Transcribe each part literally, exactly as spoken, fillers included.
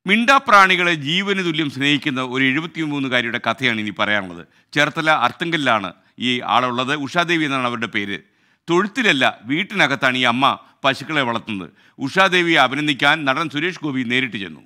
മിണ്ടാപ്രാണികളെ ജീവന് തുല്യം സ്നേഹിക്കുന്ന ഒരു എഴുപത്തിമൂന്നുകാരിയുടെ കഥയാണ് ഇനി പറയാനുള്ളത്. ചേർത്തല അർത്തുങ്കലിലാണ് ഈ ആളുള്ളത്. ഉഷാദേവി എന്നാണ് അവരുടെ പേര്. തൊഴുത്തിലല്ല, വീട്ടിനകത്താണ് ഈ അമ്മ പശുക്കളെ വളർത്തുന്നത്. ഉഷാദേവിയെ അഭിനന്ദിക്കാൻ നടൻ സുരേഷ് ഗോപി നേരിട്ട് ചെന്നു.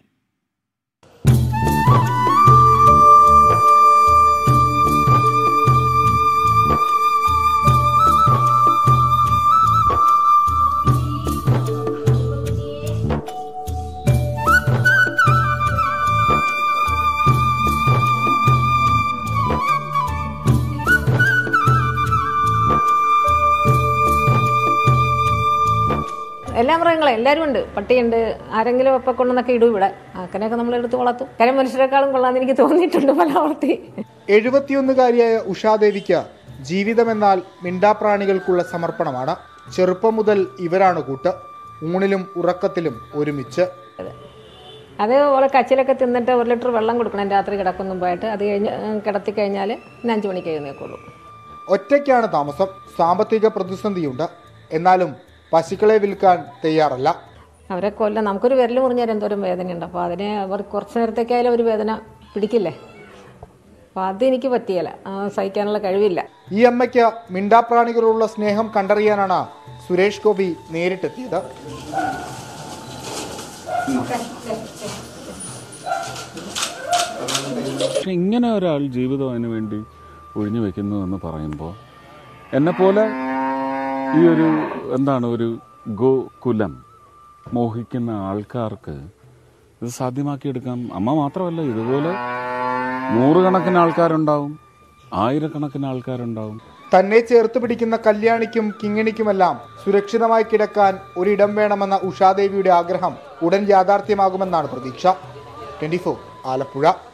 എല്ലാ മൃഗങ്ങളും എല്ലാവരും ഉണ്ട്. പട്ടിയുണ്ട്, ആരെങ്കിലും ഒപ്പം കൊണ്ടുവന്നൊക്കെ ഇടും ഇവിടെ. അങ്ങനെയൊക്കെ നമ്മൾ എടുത്ത് വളർത്തും. കാര്യം മനുഷ്യരെക്കാളും കൊള്ളാന്ന് എനിക്ക് തോന്നിയിട്ടുണ്ട് പല വളർത്തി. എഴുപത്തിയൊന്നുകാരിയായ ഉഷാദേവിക്ക് ജീവിതമെന്നാൽ മിണ്ടാപ്രാണികൾക്കുള്ള സമർപ്പണമാണ്. ചെറുപ്പം മുതൽ ഇവരാണ് കൂട്ട്. ഊണിലും ഉറക്കത്തിലും ഒരുമിച്ച്. അത് ഓളെ കച്ചിലൊക്കെ തിന്നിട്ട് ഒരു ലിറ്റർ വെള്ളം കൊടുക്കണം രാത്രി കിടക്കുന്ന മുമ്പായിട്ട്. അത് കഴിഞ്ഞ് കിടത്തി കഴിഞ്ഞാൽ പിന്നെ അഞ്ചു മണിക്ക് എഴുന്നേക്കുള്ളൂ. ഒറ്റയ്ക്കാണ് താമസം. സാമ്പത്തിക പ്രതിസന്ധിയുണ്ട്. എന്നാലും പശുക്കളെ വിൽക്കാൻ തയ്യാറല്ല. അവരെ കൊല്ലം നമുക്കൊരു വിരൽ മുറിഞ്ഞാൽ എന്തോരം വേദനയുണ്ട്. അപ്പോൾ അതിനെ അവർ കുറച്ച് നേരത്തേക്കായാലും ഒരു വേദന പിടിക്കില്ലേ. അപ്പോൾ അതെനിക്ക് പറ്റിയല്ല, സഹിക്കാനുള്ള കഴിവില്ല. ഈ അമ്മയ്ക്ക് മിണ്ടാപ്രാണികളുള്ള സ്നേഹം കണ്ടറിയാനാണ് സുരേഷ് ഗോപി നേരിട്ടെത്തിയത്. പക്ഷെ ഇങ്ങനെ ഒരാൾ ജീവിതം അതിനു വേണ്ടി ഒഴിഞ്ഞു വെക്കുന്നു എന്ന് പറയുമ്പോൾ എന്നെപ്പോലെ ഈ ഒരു എന്താണ് ഒരു ഗോകുലം മോഹിക്കുന്ന ആൾക്കാർക്ക് ഇത് സാധ്യമാക്കിയെടുക്കാം. അമ്മ മാത്രമല്ല, ഇതുപോലെ നൂറുകണക്കിന് ആൾക്കാരുണ്ടാവും, ആയിരക്കണക്കിന് ആൾക്കാരുണ്ടാവും. തന്നെ ചേർത്ത് പിടിക്കുന്ന കല്യാണിക്കും കിങ്ങിണിക്കുമെല്ലാം സുരക്ഷിതമായി കിടക്കാൻ ഒരിടം വേണമെന്ന ഉഷാദേവിയുടെ ആഗ്രഹം ഉടൻ യാഥാർത്ഥ്യമാകുമെന്നാണ് പ്രതീക്ഷ. Twenty four Alappuzha.